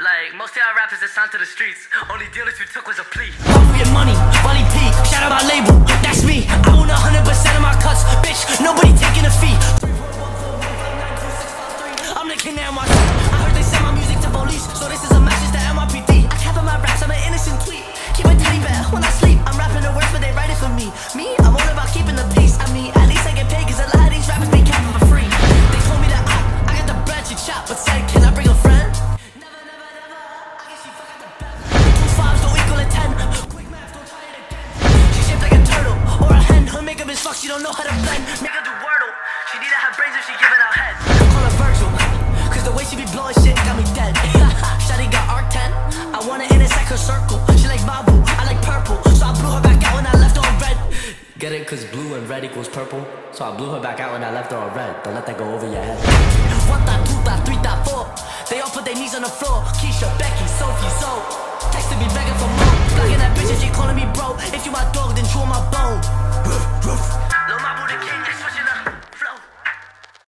Like, most of y'all rappers that signed to the streets, only dealers we took was a plea. Mabu your money, Wally P, shout out my label, that's me. I own 100% of my cuts, bitch, nobody taking a fee. I'm the king now, I heard they send my music to police, so this is a message to NYPD. I cap on my raps, I'm an innocent tweet. Keep a teddy bear when I sleep. I'm rapping the words, but they write it for me. Me, I'm all about keeping the peace. I mean, at least I get paid, cause a lot of these rappers be capping for free. They told me that I got the bread to chop, but said, can I bring a friend? Never, never, never. I guess she forgot the best. 2 5s don't equal a 10. Quick math, don't try it again. She shaped like a turtle or a hen. Her makeup is fucked, she don't know how to blend. Make her do Wordle. She need to have brains if she giving out head. Call her Virgil, cause the way she be blowing shit got me dead. Shawty got arc 10. I wanna intersect her circle. She like Mabu, I like purple, so I blew her back out when I left her on red. Get it? Cause blue and red equals purple, so I blew her back out when I left her on red. Don't let that go over your head. 1 thought, 2 thought, 3 thought, 4. They all put their knees on the floor. Keisha, Becky, Sophie, Zoe texting me begging for more. Blocking that bitch and she calling me bro. If